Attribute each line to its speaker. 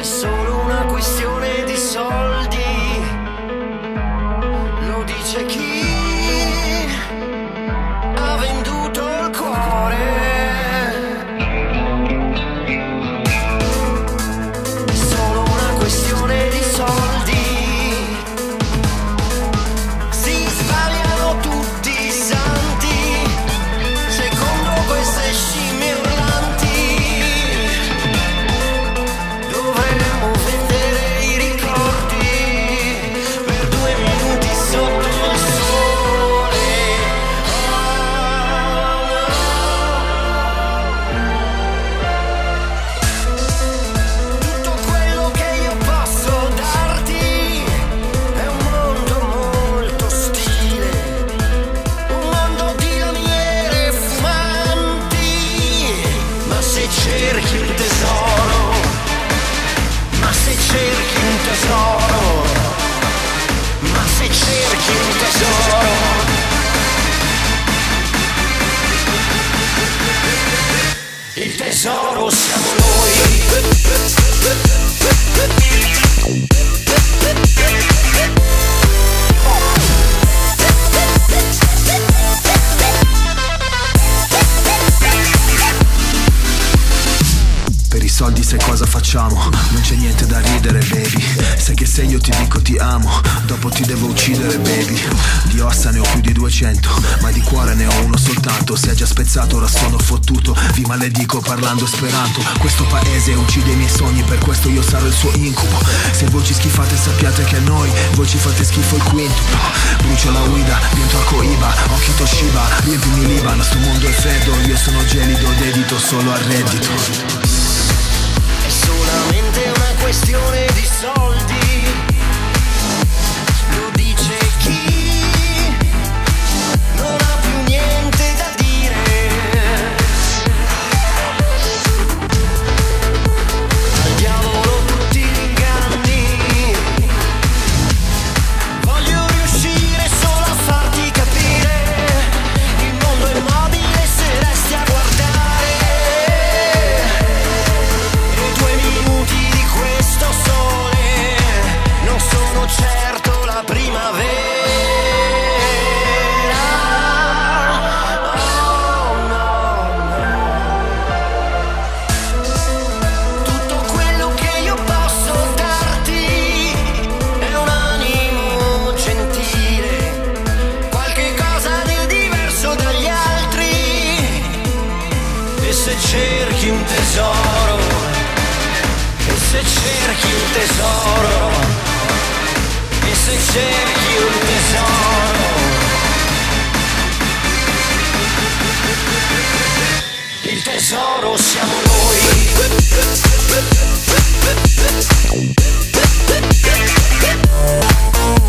Speaker 1: È solo una questione di soldi, lo dice chi ha venduto il cuore. È solo una questione di soldi, si sbagliano tutti i santi, secondo queste scimmie urlanti. Dovremmo vendere i ricordi per 2 minuti sotto il sole. Tutto quello che io posso darti è un mondo molto ostile, un mondo di lamiere fumanti. Ma se cerchi un tesoro, ma se cerchi un tesoro, ma se cerchi un tesoro, il tesoro siamo noi.
Speaker 2: Per i soldi sai cosa facciamo? Non c'è niente da ridere, baby. Sai che se io ti dico ti amo, dopo ti devo uccidere, baby. Di ossa ne ho più di 200, ma di cuore ne ho uno soltanto. Si è già spezzato, ora sono fottuto. Vi maledico parlando esperanto. Questo paese uccide i miei sogni, per questo io sarò il suo incubo. Se voi ci schifate sappiate che a noi voi ci fate schifo il quintuplo. Brucio la guida, dentro a Coiba, occhi Toshiba, riempimi l'Iban. Sto mondo è freddo, io sono gelido, dedito solo al reddito.
Speaker 1: È solamente una questione di soldi, lo dice chi non ha più niente da dire. Al diavolo tutti gli inganni, voglio riuscire solo a farti capire, il mondo è immobile se resti a guardare. E 2 minuti di questo sole non sono certo la primavera. Oh no, tutto quello che io posso darti è un animo gentile, qualche cosa di diverso dagli altri. E se cerchi un tesoro, e se cerchi un tesoro, e se cerchi un tesoro, il tesoro siamo noi.